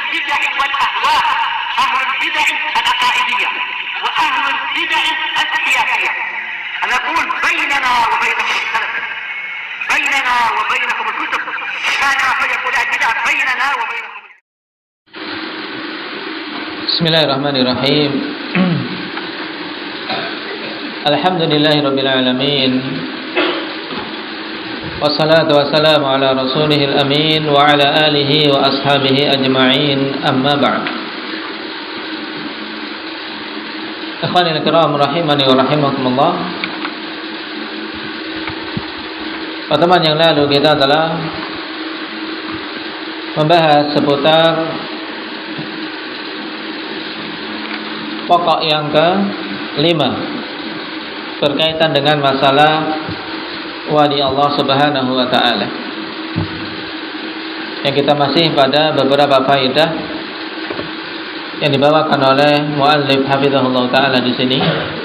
البدع والأهواء، أهل البدع العقائدية وأهل البدع السياسية. أنا أقول بيننا وبينكم السلف، بيننا وبينكم الكتب، كان فيقول البدع بيننا وبينكم. Bismillahirrahmanirrahim. Alhamdulillahirabbil alamin. Wassalatu wassalamu ala rasulihil amin wa ala alihi wa ashabihi ajma'in, amma ba'd. Ikhwanil kiram rahimani wa rahimakumullah. Pertemuan yang lalu kita telah membahas seputar pokok yang ke-5 berkaitan dengan masalah wali Allah Subhanahu wa taala. Yang kita masih pada beberapa faedah yang dibawakan oleh muallif hafizahullah taala di sini.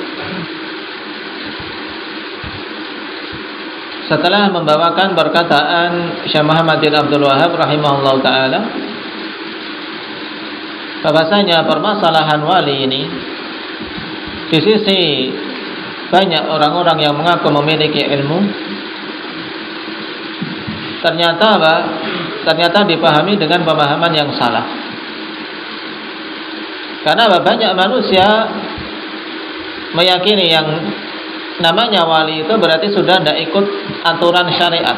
Setelah membawakan perkataan Syekh Muhammad bin Abdul Wahhab rahimahullah taala, bahwasanya permasalahan wali ini di sisi banyak orang-orang yang mengaku memiliki ilmu, ternyata dipahami dengan pemahaman yang salah. Karena banyak manusia meyakini yang namanya wali itu berarti sudah tidak ikut aturan syariat.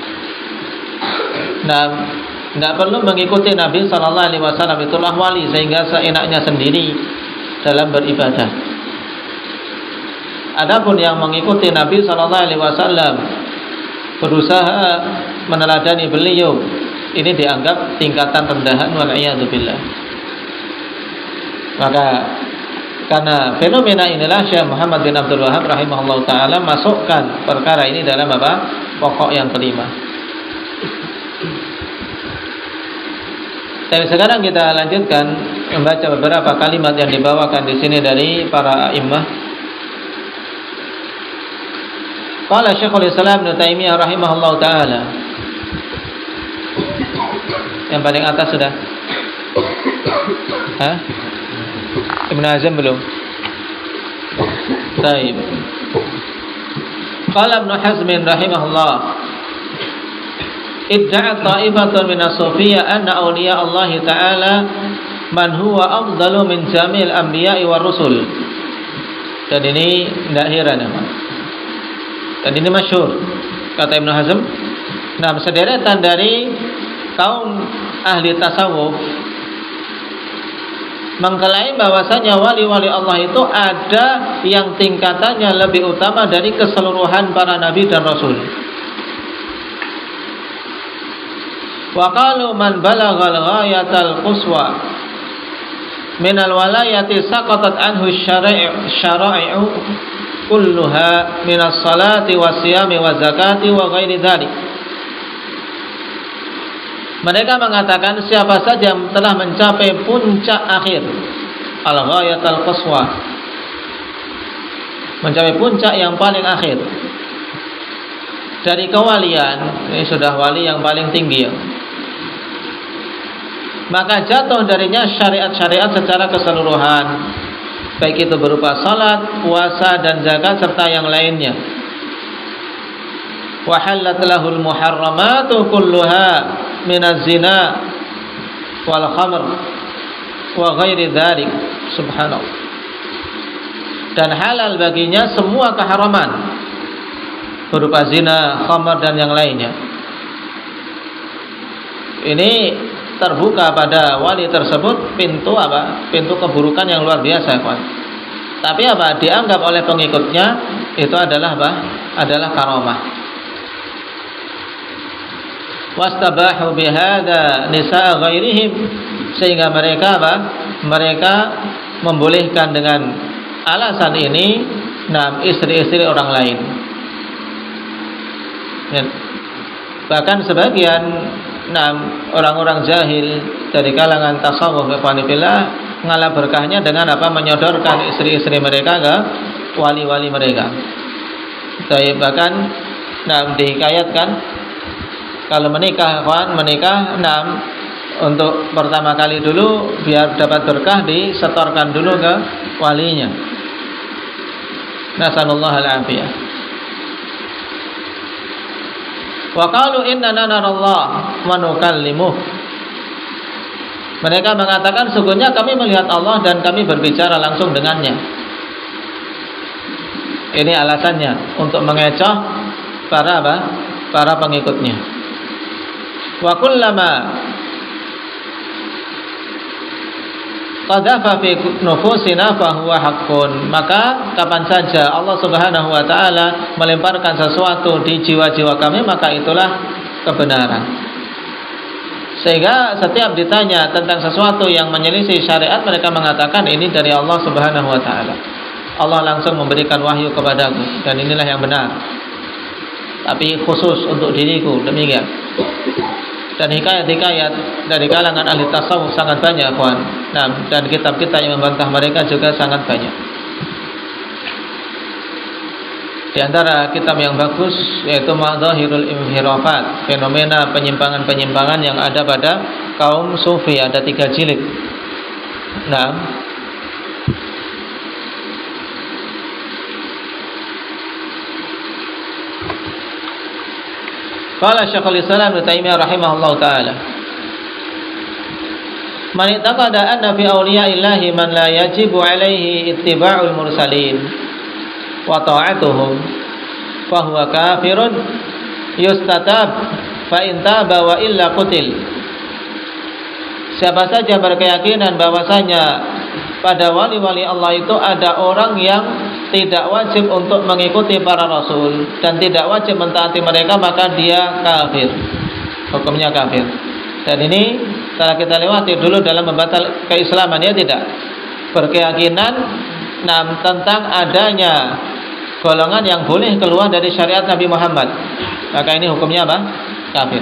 Nah, tidak perlu mengikuti Nabi Sallallahu Alaihi Wasallam, itulah wali, sehingga seenaknya sendiri dalam beribadah. Adapun yang mengikuti Nabi Sallallahu Alaihi Wasallam, berusaha meneladani beliau, ini dianggap tingkatan rendahan, wal'iyadzubillah. Maka karena fenomena inilah Syekh Muhammad bin Abdul Wahhab rahimahullah ta'ala masukkan perkara ini dalam pokok yang kelima. Dan sekarang kita lanjutkan membaca beberapa kalimat yang dibawakan di sini dari para a'immah. Qala Syekhul Islam Ibnu Taimiyah rahimahullah ta'ala. Yang paling atas sudah? Hah? Ibnu Hazm belum? Baik. Qala Ibnu Hazm rahimahullah, idda'a ta'ifatun min as-sufiyyah anna awliya Allah ta'ala man huwa afdalu min jamil anbiya'i war rusul. Dan ini tidak heran, dan ini masyhur, kata Ibnu Hazm. Nah, sederetan dari kaum ahli tasawuf mengklaim bahwasanya wali-wali Allah itu ada yang tingkatannya lebih utama dari keseluruhan para nabi dan rasul. Wa qalu man balagha al-ghayatal quswa min al-walayati saqatat anhu syara'i'u kulluha min as-salati was-siyami waz-zakati wa ghairi dzalik. Mereka mengatakan siapa saja yang telah mencapai puncak akhir, al-ghayatul quswa, mencapai puncak yang paling akhir dari kewalian, ini sudah wali yang paling tinggi, maka jatuh darinya syariat-syariat secara keseluruhan, baik itu berupa salat, puasa dan zakat serta yang lainnya. Wa halat lahul muharramatu kulluha minaz zina wal khamr wa ghairi dzalik. Subhanallah. Dan halal baginya semua keharaman berupa zina, khamr dan yang lainnya. Ini terbuka pada wali tersebut pintu pintu keburukan yang luar biasa, kawan. Tapi dianggap oleh pengikutnya itu adalah adalah karamah. Wastabahu bihadza nisaa ghairihim, sehingga mereka mereka membolehkan dengan alasan ini istri-istri orang lain. Bahkan sebagian orang-orang jahil dari kalangan tasawuf ikhwanillah ngalah berkahnya dengan menyodorkan istri-istri mereka ke wali-wali mereka. Bahkan dihikayatkan kalau menikah untuk pertama kali dulu biar dapat berkah disetorkan dulu ke walinya. Nasallallahu al-afiyah. Wa qalu innana narallah wa nukallimuh. Mereka mengatakan sungguhnya kami melihat Allah dan kami berbicara langsung dengannya. Ini alasannya untuk mengecoh para pengikutnya. Wa kullama qadhafa fi nufusina fa huwa haqqun. Maka kapan saja Allah Subhanahu wa taala melemparkan sesuatu di jiwa-jiwa kami, maka itulah kebenaran. Sehingga setiap ditanya tentang sesuatu yang menyelisih syariat, mereka mengatakan ini dari Allah Subhanahu wa taala. Allah langsung memberikan wahyu kepadaku dan inilah yang benar. Tapi khusus untuk diriku, demikian. Dan hikayat-hikayat dari kalangan ahli tasawuf sangat banyak, kawan. Nah, dan kitab-kitab yang membantah mereka juga sangat banyak. Di antara kitab yang bagus yaitu Madzahirul Inhirafat, fenomena penyimpangan-penyimpangan yang ada pada kaum sufi, ada 3 jilid. Nah, qala Syekhul Islam Ibnu Taimiyah rahimahullahu taala, man i'taqada anna fi awliya'illahi man la yajibu alaihi ittiba'ul mursalin wa ta'atuhum fa huwa kafirun yustatab fa in taba wa illa qutil. Siapa saja berkeyakinan bahwasanya pada wali-wali Allah itu ada orang yang tidak wajib untuk mengikuti para rasul dan tidak wajib mentaati mereka, maka dia kafir. Hukumnya kafir. Dan ini telah kita lewati dulu dalam membatal keislaman, ya tidak? Berkeyakinan tentang adanya golongan yang boleh keluar dari syariat Nabi Muhammad, maka ini hukumnya apa? Kafir.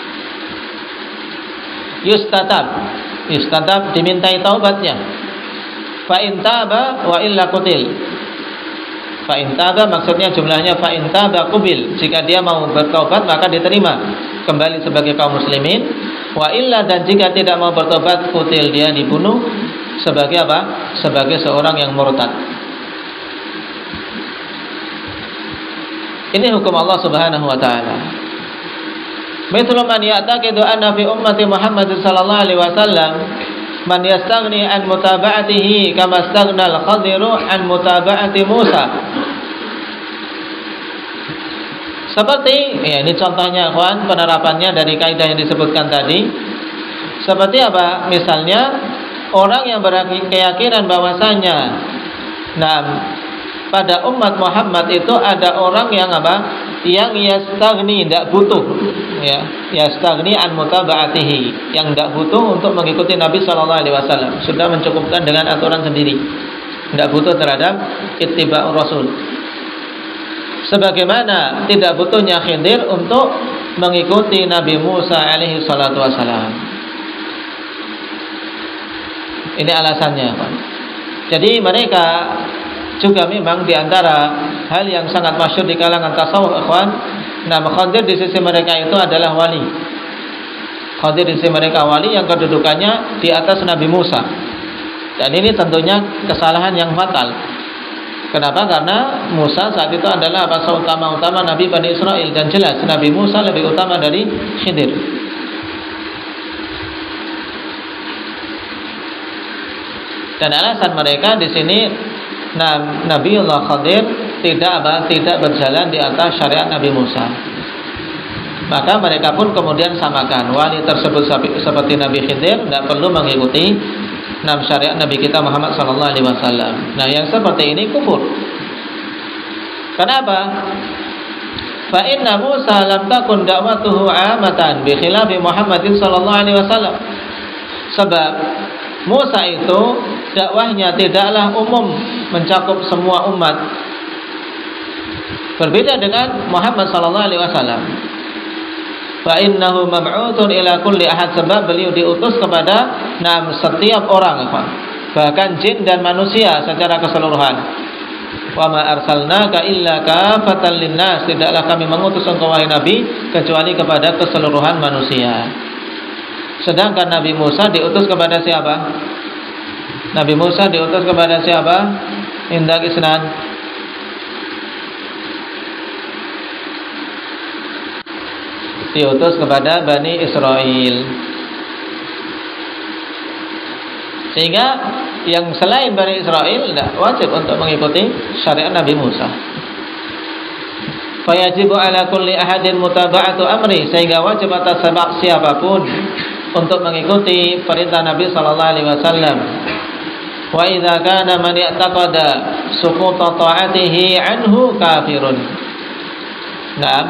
Yustatab dimintai taubatnya. Fa in taba wa illa qutil. Fa in taba maksudnya jumlahnya fa in taba qubil. Jika dia mau bertobat maka diterima kembali sebagai kaum muslimin. Wa illa, dan jika tidak mau bertobat, qutil, dia dibunuh sebagai apa? Sebagai seorang yang murtad. Ini hukum Allah Subhanahu wa taala. Mithlu man ya'taqidu anna fi ummati Muhammad sallallahu alaihi wasallam man yastaghni an mutaba'atihi kama istaghna al-Khadiru an mutaba'ati Musa. Seperti, ya ini contohnya kawan, penerapannya dari kaidah yang disebutkan tadi. Seperti apa? Misalnya orang yang berkeyakinan bahwasanya pada umat Muhammad itu ada orang yang apa? Yang yastagni, tidak butuh, ya, yastagni an mutaba'atihi, yang tidak butuh untuk mengikuti Nabi sallallahu alaihi wasallam, sudah mencukupkan dengan aturan sendiri, tidak butuh terhadap ittiba'ur rasul. Sebagaimana tidak butuhnya Khidir untuk mengikuti Nabi Musa alaihi salatu wasallam. Ini alasannya, Pak. Jadi mereka juga memang diantara hal yang sangat masyhur di kalangan tasawuf, ikhwan. Khadir di sisi mereka itu adalah wali. Khadir di sisi mereka wali yang kedudukannya di atas Nabi Musa. Dan ini tentunya kesalahan yang fatal. Kenapa? Karena Musa saat itu adalah bahasa utama Nabi Bani Israel, dan jelas Nabi Musa lebih utama dari Khidir. Dan alasan mereka di sini, Nabiullah Khidir tidak berjalan di atas syariat Nabi Musa. Maka mereka pun kemudian samakan wali tersebut seperti Nabi Khidir, tidak perlu mengikuti syariat Nabi kita Muhammad sallallahu alaihi wasallam. Nah, yang seperti ini kufur. Kenapa? Fa inna Musa lam takun da'watuhu 'amatan bi khilafi Muhammadin sallallahu alaihi wasallam. Sebab Musa itu dakwahnya tidaklah umum, mencakup semua umat. Berbeda dengan Muhammad sallallahu alaihi wasallam. Fa innahu mab'utsun ila kulli ahad, sebab beliau diutus kepada setiap orang, bahkan jin dan manusia secara keseluruhan. Wa ma arsalnaka illa kafatan linnas, tidaklah kami mengutus engkau wahai nabi kecuali kepada keseluruhan manusia. Sedangkan Nabi Musa diutus kepada siapa? Nabi Musa diutus kepada siapa? Indak isnan. Diutus kepada Bani Israel. Sehingga yang selain Bani Israel tidak wajib untuk mengikuti syariat Nabi Musa. Fayajibu ala kulli ahadin mutaba'atu amri, sehingga wajib atas siapapun untuk mengikuti perintah Nabi sallallahu alaihi wasallam. Wa idza kana man ya'taqada suquta ta'atihi anhu kafirun. Nah,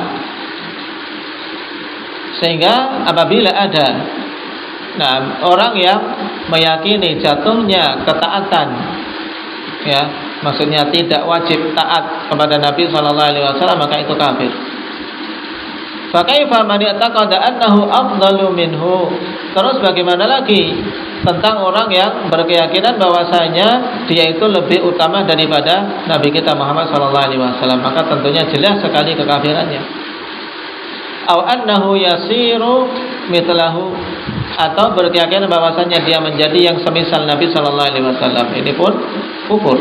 sehingga apabila ada orang yang meyakini jatuhnya ketaatan, ya, maksudnya tidak wajib taat kepada Nabi sallallahu alaihi wasallam, maka itu kafir. Fa kaifa man ya'taqada annahu afdalu minhu? Terus bagaimana lagi tentang orang yang berkeyakinan bahwasanya dia itu lebih utama daripada Nabi kita Muhammad sallallahu alaihi wasallam? Maka tentunya jelas sekali kekafirannya. Au annahu yasiru mitlahu, atau berkeyakinan bahwasanya dia menjadi yang semisal Nabi sallallahu alaihi wasallam. Ini pun kufur.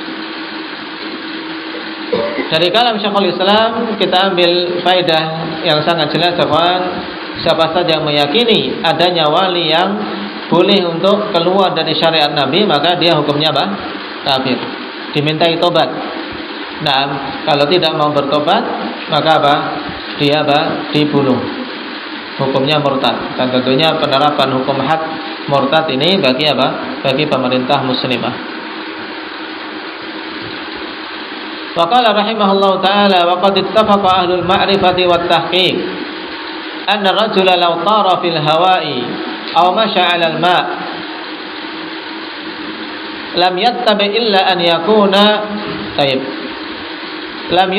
Dari kalam Syekhul Islam kita ambil faedah yang sangat jelas, siapa saja yang meyakini adanya wali yang boleh untuk keluar dari syariat Nabi, maka dia hukumnya apa? Kafir. Dimintai tobat. Nah, kalau tidak mau bertobat, maka apa? Dia apa? Dibunuh. Hukumnya murtad. Dan tentunya penerapan hukum had murtad ini bagi apa? Bagi pemerintah muslimah. Wa qala rahimahullahu ta'ala wa qad ittafaqa ahlul ma'rifati wat tahqiq anna ar-rajula law tara fil hawa'i aw masha 'ala al-ma' lam yattabi illa an yakuna lam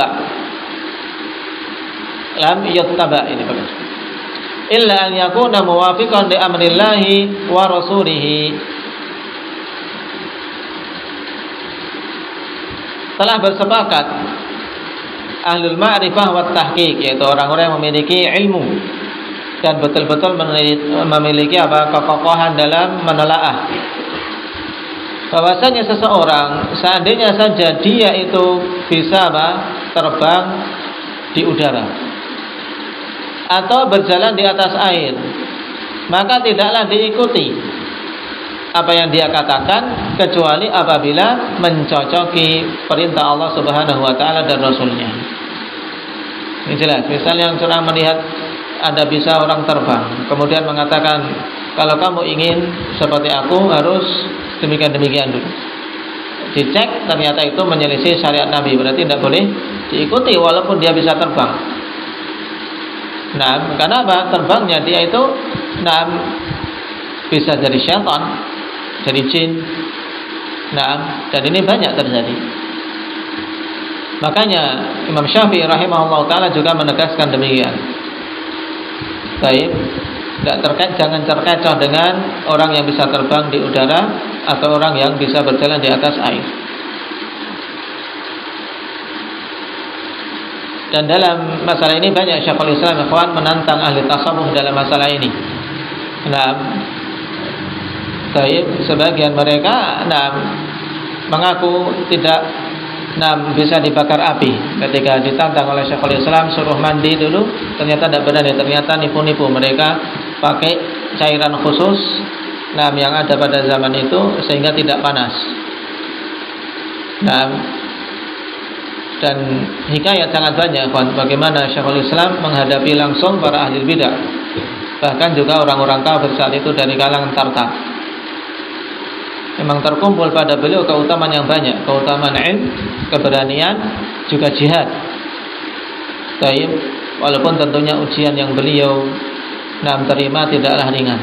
yuttaba ini bagus, illa an yakuna muwafiqan li amrillahi wa rasulihi. Telah bersepakat ahlul ma'rifah wa tahqiq, yaitu orang-orang yang memiliki ilmu dan betul-betul memiliki kekokohan dalam menelaah, bahwasanya seseorang seandainya saja dia itu bisa terbang di udara atau berjalan di atas air, maka tidaklah diikuti apa yang dia katakan kecuali apabila mencocoki perintah Allah Subhanahu wa taala dan Rasulnya. Ini jelas. Misalnya yang sedang melihat ada bisa orang terbang, kemudian mengatakan kalau kamu ingin seperti aku harus demikian dulu. Dicek ternyata itu menyelisih syariat Nabi, berarti tidak boleh diikuti walaupun dia bisa terbang. Nah, karena apa? Terbangnya dia itu bisa dari syaitan, dari jin. Nah, dan ini banyak terjadi. Makanya Imam Syafi'i rahimahullah ta'ala juga menegaskan demikian. Baik, jangan terkecoh dengan orang yang bisa terbang di udara atau orang yang bisa berjalan di atas air. Dan dalam masalah ini banyak Syekhul Islam ikhwan menantang ahli tasawuf dalam masalah ini. Nah, sebagian mereka mengaku tidak bisa dibakar api. Ketika ditantang oleh Syekhul Islam suruh mandi dulu, ternyata tidak benar, ternyata nipu-nipu. Mereka pakai cairan khusus yang ada pada zaman itu sehingga tidak panas. Dan hikayat sangat banyak bagaimana Syekhul Islam menghadapi langsung para ahli bidah, bahkan juga orang-orang kafir saat itu dari kalangan Tartar. Memang terkumpul pada beliau keutamaan yang banyak, keutamaan ilmu, keberanian, juga jihad. Baik, walaupun tentunya ujian yang beliau terima tidaklah ringan.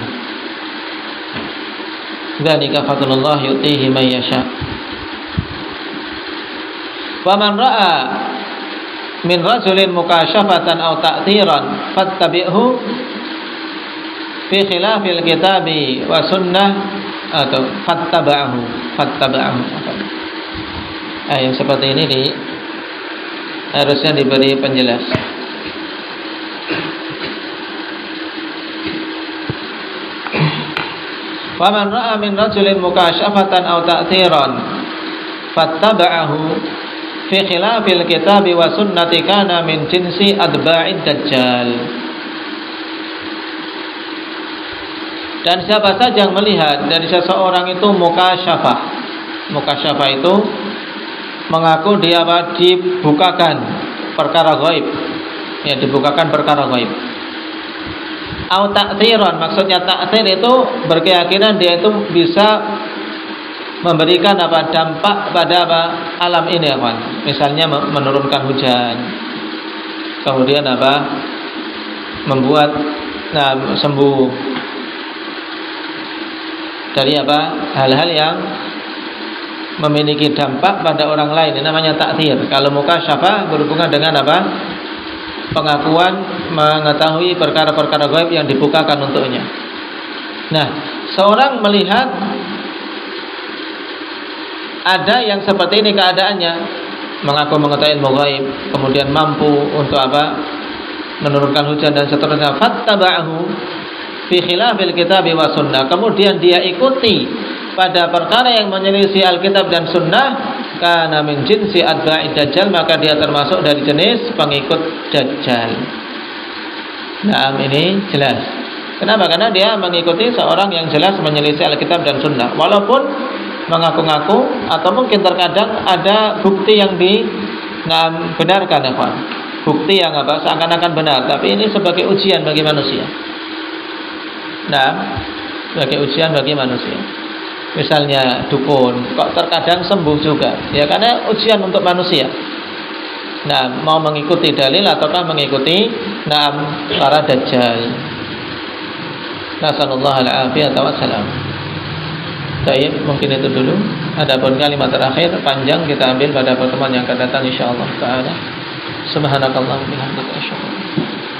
Dzalika fadlullah yu'tihi man yasha. Wa man ra'a min rajulin mukasyafatan aw ta'thiran fattabi'hu fi khilafil kitabi wa sunnah, atau fattaba'ahu. Yang seperti ini harusnya diberi penjelas. Faman ra'a min rajulin mukasyafatan aw ta'thiran fattaba'ahu fi khilafil kitabi wa sunnati kana min jinsi adba'id dajjal. Dan siapa saja yang melihat dari seseorang itu mukasyafah. Mukasyafah itu mengaku dia dibukakan perkara gaib. Ya, dibukakan perkara gaib. Au ta'thiran, maksudnya ta'thir itu berkeyakinan dia itu bisa memberikan dampak pada alam ini, kawan. Misalnya menurunkan hujan. Kemudian membuat sembuh dari hal-hal yang memiliki dampak pada orang lain. Ini namanya ta'thir. Kalau mukasyafah berhubungan dengan pengakuan mengetahui perkara-perkara gaib yang dibukakan untuknya. Nah, seorang melihat ada yang seperti ini keadaannya, mengaku mengetahui ilmu gaib, kemudian mampu untuk menurunkan hujan dan seterusnya. Fattaba'ahu fi khilafil kitabi wa sunnah. Kemudian dia ikuti pada perkara yang menyelisih Alkitab dan Sunnah, kana min jinsi adba'id dajjal, maka dia termasuk dari jenis pengikut Dajjal. Nah, ini jelas. Kenapa? Karena dia mengikuti seorang yang jelas menyelisih Alkitab dan Sunnah, walaupun mengaku-ngaku atau mungkin terkadang ada bukti yang dibenarkan, ya Pak. Bukti yang seakan-akan benar, tapi ini sebagai ujian bagi manusia. Nah, sebagai ujian bagi manusia. Misalnya dukun, kok terkadang sembuh juga, ya karena ujian untuk manusia. Nah, mau mengikuti dalil ataukah mengikuti para dajjal. Nasallallahu al-afiyata wassalam. Baik, mungkin itu dulu. Adapun kalimat terakhir panjang kita ambil pada pertemuan yang akan datang insyaallah taala. Subhanakallahumma wa bihamdika asyhadu